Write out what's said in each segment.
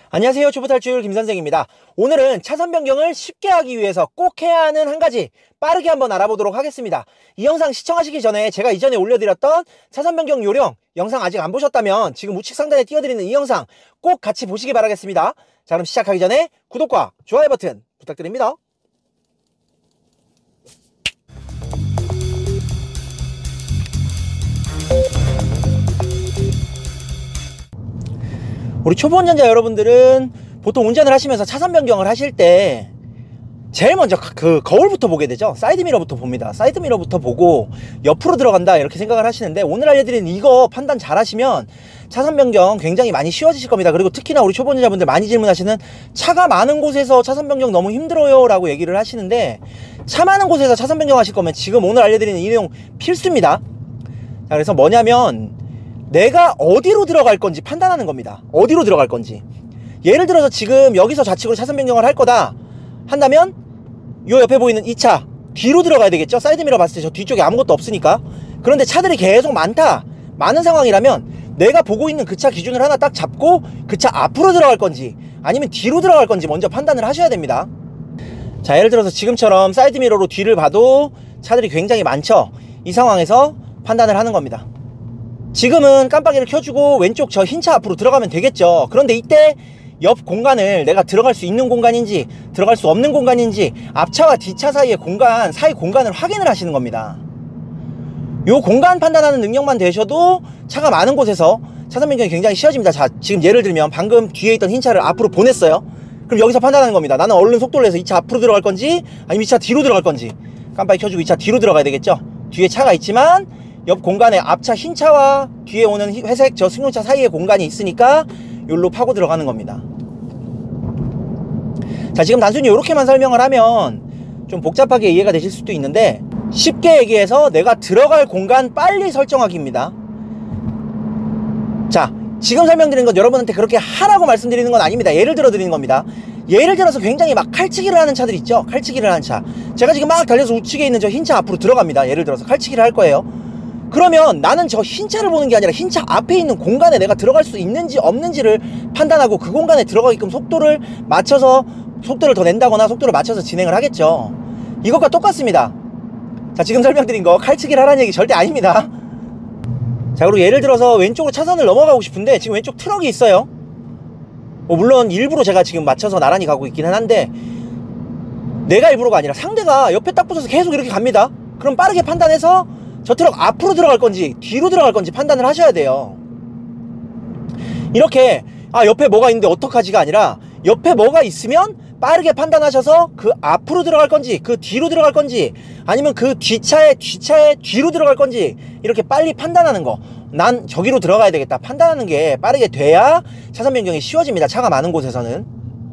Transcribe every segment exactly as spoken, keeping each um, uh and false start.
안녕하세요. 초보탈출 김선생입니다. 오늘은 차선 변경을 쉽게 하기 위해서 꼭 해야 하는 한 가지 빠르게 한번 알아보도록 하겠습니다. 이 영상 시청하시기 전에 제가 이전에 올려드렸던 차선 변경 요령 영상 아직 안 보셨다면 지금 우측 상단에 띄워드리는 이 영상 꼭 같이 보시기 바라겠습니다. 자, 그럼 시작하기 전에 구독과 좋아요 버튼 부탁드립니다. 우리 초보 운전자 여러분들은 보통 운전을 하시면서 차선 변경을 하실 때 제일 먼저 그 거울부터 보게 되죠. 사이드미러부터 봅니다. 사이드미러부터 보고 옆으로 들어간다 이렇게 생각을 하시는데, 오늘 알려드린 이거 판단 잘 하시면 차선 변경 굉장히 많이 쉬워지실 겁니다. 그리고 특히나 우리 초보 운전자분들 많이 질문하시는 차가 많은 곳에서 차선 변경 너무 힘들어요 라고 얘기를 하시는데, 차 많은 곳에서 차선 변경 하실 거면 지금 오늘 알려드리는 이 내용 필수입니다. 자, 그래서 뭐냐면 내가 어디로 들어갈 건지 판단하는 겁니다. 어디로 들어갈 건지. 예를 들어서 지금 여기서 좌측으로 차선 변경을 할 거다 한다면 요 옆에 보이는 이 차 뒤로 들어가야 되겠죠. 사이드미러 봤을 때 저 뒤쪽에 아무것도 없으니까. 그런데 차들이 계속 많다, 많은 상황이라면 내가 보고 있는 그 차 기준을 하나 딱 잡고 그 차 앞으로 들어갈 건지 아니면 뒤로 들어갈 건지 먼저 판단을 하셔야 됩니다. 자, 예를 들어서 지금처럼 사이드미러로 뒤를 봐도 차들이 굉장히 많죠. 이 상황에서 판단을 하는 겁니다. 지금은 깜빡이를 켜주고 왼쪽 저 흰 차 앞으로 들어가면 되겠죠. 그런데 이때 옆 공간을 내가 들어갈 수 있는 공간인지 들어갈 수 없는 공간인지 앞차와 뒷차 사이의 공간, 사이 공간을 확인을 하시는 겁니다. 요 공간 판단하는 능력만 되셔도 차가 많은 곳에서 차선 변경이 굉장히 쉬워집니다. 자, 지금 예를 들면 방금 뒤에 있던 흰 차를 앞으로 보냈어요. 그럼 여기서 판단하는 겁니다. 나는 얼른 속도를 내서 이 차 앞으로 들어갈 건지 아니면 이 차 뒤로 들어갈 건지. 깜빡이 켜주고 이 차 뒤로 들어가야 되겠죠. 뒤에 차가 있지만 옆 공간에 앞차 흰차와 뒤에 오는 회색 저 승용차 사이에 공간이 있으니까 여기로 파고 들어가는 겁니다. 자, 지금 단순히 이렇게만 설명을 하면 좀 복잡하게 이해가 되실 수도 있는데, 쉽게 얘기해서 내가 들어갈 공간 빨리 설정하기입니다. 자, 지금 설명드리는 건 여러분한테 그렇게 하라고 말씀드리는 건 아닙니다. 예를 들어 드리는 겁니다. 예를 들어서 굉장히 막 칼치기를 하는 차들 있죠. 칼치기를 하는 차. 제가 지금 막 달려서 우측에 있는 저 흰차 앞으로 들어갑니다. 예를 들어서 칼치기를 할 거예요. 그러면 나는 저 흰차를 보는 게 아니라 흰차 앞에 있는 공간에 내가 들어갈 수 있는지 없는지를 판단하고 그 공간에 들어가게끔 속도를 맞춰서 속도를 더 낸다거나 속도를 맞춰서 진행을 하겠죠. 이것과 똑같습니다. 자, 지금 설명드린 거 칼치기를 하라는 얘기 절대 아닙니다. 자, 그리고 예를 들어서 왼쪽으로 차선을 넘어가고 싶은데 지금 왼쪽 트럭이 있어요. 뭐 물론 일부러 제가 지금 맞춰서 나란히 가고 있기는 한데, 내가 일부러가 아니라 상대가 옆에 딱 붙어서 계속 이렇게 갑니다. 그럼 빠르게 판단해서 저 트럭 앞으로 들어갈 건지 뒤로 들어갈 건지 판단을 하셔야 돼요. 이렇게 아 옆에 뭐가 있는데 어떡하지가 아니라 옆에 뭐가 있으면 빠르게 판단하셔서 그 앞으로 들어갈 건지 그 뒤로 들어갈 건지 아니면 그 뒷차에 뒷차에 뒤로 들어갈 건지 이렇게 빨리 판단하는 거. 난 저기로 들어가야 되겠다 판단하는 게 빠르게 돼야 차선 변경이 쉬워집니다. 차가 많은 곳에서는.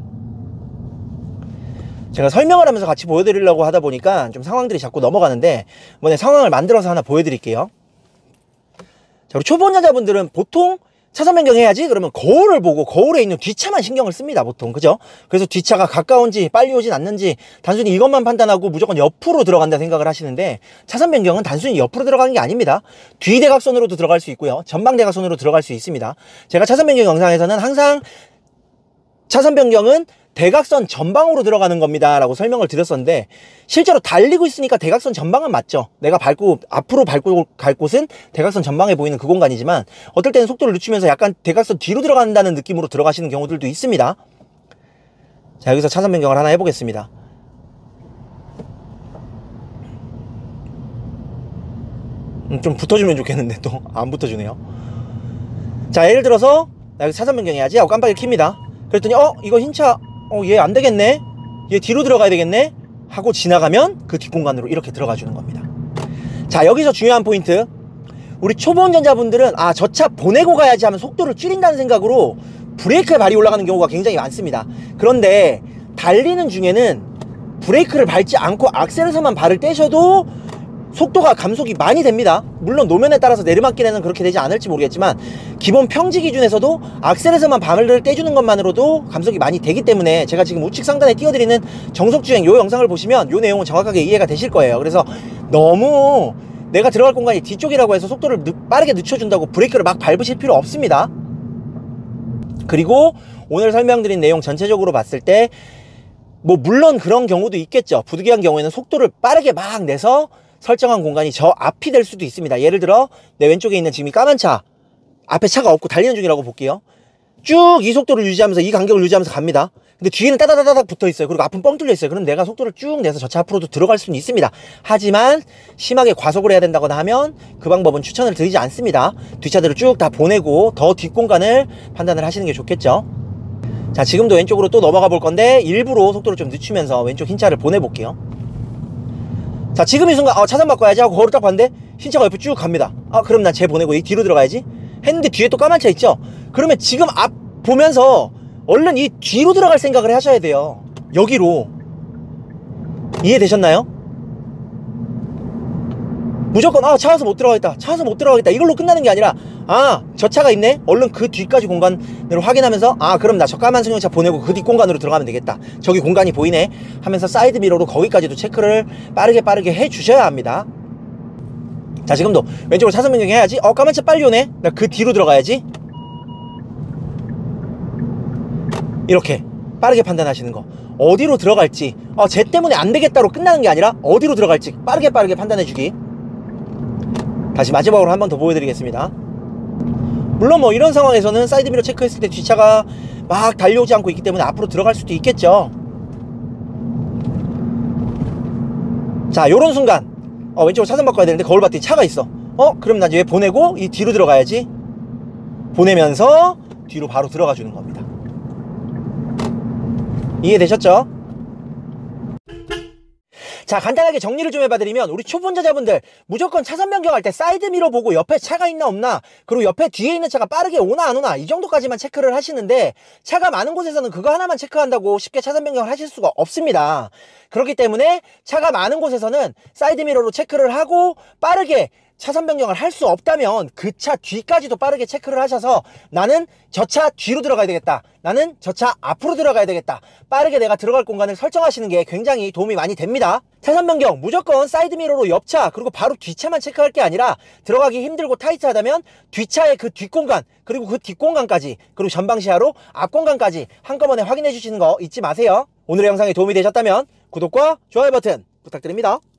제가 설명을 하면서 같이 보여드리려고 하다 보니까 좀 상황들이 자꾸 넘어가는데, 이번에 상황을 만들어서 하나 보여드릴게요. 자, 우리 초보 운전자분들은 보통 차선 변경해야지 그러면 거울을 보고 거울에 있는 뒷차만 신경을 씁니다, 보통. 그죠? 그래서 뒷차가 가까운지 빨리 오진 않는지 단순히 이것만 판단하고 무조건 옆으로 들어간다 생각을 하시는데, 차선 변경은 단순히 옆으로 들어가는 게 아닙니다. 뒤 대각선으로도 들어갈 수 있고요, 전방 대각선으로 들어갈 수 있습니다. 제가 차선 변경 영상에서는 항상 차선 변경은 대각선 전방으로 들어가는 겁니다 라고 설명을 드렸었는데, 실제로 달리고 있으니까 대각선 전방은 맞죠. 내가 밟고 앞으로 밟고 갈 곳은 대각선 전방에 보이는 그 공간이지만, 어떨 때는 속도를 늦추면서 약간 대각선 뒤로 들어간다는 느낌으로 들어가시는 경우들도 있습니다. 자, 여기서 차선 변경을 하나 해보겠습니다. 음, 좀 붙어주면 좋겠는데 또 안 붙어주네요. 자, 예를 들어서 나 여기 차선 변경해야지 하고 깜빡이를 킵니다. 그랬더니 어? 이거 흰차 어, 얘 안 되겠네? 얘 뒤로 들어가야 되겠네? 하고 지나가면 그 뒷공간으로 이렇게 들어가 주는 겁니다. 자, 여기서 중요한 포인트. 우리 초보 운전자분들은 아, 저 차 보내고 가야지 하면 속도를 줄인다는 생각으로 브레이크에 발이 올라가는 경우가 굉장히 많습니다. 그런데 달리는 중에는 브레이크를 밟지 않고 악셀에서만 발을 떼셔도 속도가 감속이 많이 됩니다. 물론 노면에 따라서 내리막길에는 그렇게 되지 않을지 모르겠지만, 기본 평지 기준에서도 악셀에서만 발을 떼주는 것만으로도 감속이 많이 되기 때문에, 제가 지금 우측 상단에 띄워드리는 정속주행 요 영상을 보시면 요 내용은 정확하게 이해가 되실 거예요. 그래서 너무 내가 들어갈 공간이 뒤쪽이라고 해서 속도를 늦, 빠르게 늦춰준다고 브레이크를 막 밟으실 필요 없습니다. 그리고 오늘 설명드린 내용 전체적으로 봤을 때 뭐 물론 그런 경우도 있겠죠. 부득이한 경우에는 속도를 빠르게 막 내서 설정한 공간이 저 앞이 될 수도 있습니다. 예를 들어 내 왼쪽에 있는 지금 이 까만 차, 앞에 차가 없고 달리는 중이라고 볼게요. 쭉 이 속도를 유지하면서 이 간격을 유지하면서 갑니다. 근데 뒤에는 따다다닥 붙어 있어요. 그리고 앞은 뻥 뚫려 있어요. 그럼 내가 속도를 쭉 내서 저 차 앞으로도 들어갈 수는 있습니다. 하지만 심하게 과속을 해야 된다거나 하면 그 방법은 추천을 드리지 않습니다. 뒷차들을 쭉 다 보내고 더 뒷공간을 판단을 하시는 게 좋겠죠. 자, 지금도 왼쪽으로 또 넘어가 볼 건데 일부러 속도를 좀 늦추면서 왼쪽 흰 차를 보내볼게요. 자, 지금 이 순간 어, 차선 바꿔야지 하고 거울을 딱 봤는데 흰 차가 옆에 쭉 갑니다. 아, 그럼 난 쟤 보내고 이 뒤로 들어가야지 했는데 뒤에 또 까만 차 있죠. 그러면 지금 앞 보면서 얼른 이 뒤로 들어갈 생각을 하셔야 돼요. 여기로. 이해되셨나요? 무조건 아 차와서 못 들어가겠다, 차와서 못 들어가겠다 이걸로 끝나는 게 아니라 아 저 차가 있네, 얼른 그 뒤까지 공간을 확인하면서 아 그럼 나 저 까만 승용차 보내고 그 뒷공간으로 들어가면 되겠다, 저기 공간이 보이네 하면서 사이드 미러로 거기까지도 체크를 빠르게 빠르게 해 주셔야 합니다. 자, 지금도 왼쪽으로 차선 변경 해야지. 어 까만 차 빨리 오네, 나 그 뒤로 들어가야지. 이렇게 빠르게 판단하시는 거. 어디로 들어갈지 어, 쟤 때문에 안 되겠다로 끝나는 게 아니라 어디로 들어갈지 빠르게 빠르게 판단해 주기. 다시 마지막으로 한 번 더 보여드리겠습니다. 물론 뭐 이런 상황에서는 사이드미러 체크했을 때 뒷차가 막 달려오지 않고 있기 때문에 앞으로 들어갈 수도 있겠죠. 자, 요런 순간 어, 왼쪽으로 차선 바꿔야 되는데 거울 봤더니 차가 있어. 어? 그럼 난 얘 보내고 이 뒤로 들어가야지. 보내면서 뒤로 바로 들어가 주는 겁니다. 이해되셨죠? 자, 간단하게 정리를 좀 해봐드리면 우리 초보운전자분들 무조건 차선 변경할 때 사이드미러 보고 옆에 차가 있나 없나, 그리고 옆에 뒤에 있는 차가 빠르게 오나 안 오나 이 정도까지만 체크를 하시는데 차가 많은 곳에서는 그거 하나만 체크한다고 쉽게 차선 변경을 하실 수가 없습니다. 그렇기 때문에 차가 많은 곳에서는 사이드미러로 체크를 하고 빠르게 차선 변경을 할 수 없다면 그 차 뒤까지도 빠르게 체크를 하셔서 나는 저 차 뒤로 들어가야 되겠다, 나는 저 차 앞으로 들어가야 되겠다, 빠르게 내가 들어갈 공간을 설정하시는 게 굉장히 도움이 많이 됩니다. 차선 변경 무조건 사이드미러로 옆차 그리고 바로 뒷차만 체크할 게 아니라 들어가기 힘들고 타이트하다면 뒷차의 그 뒷공간 그리고 그 뒷공간까지 그리고 전방시야로 앞공간까지 한꺼번에 확인해 주시는 거 잊지 마세요. 오늘의 영상이 도움이 되셨다면 구독과 좋아요 버튼 부탁드립니다.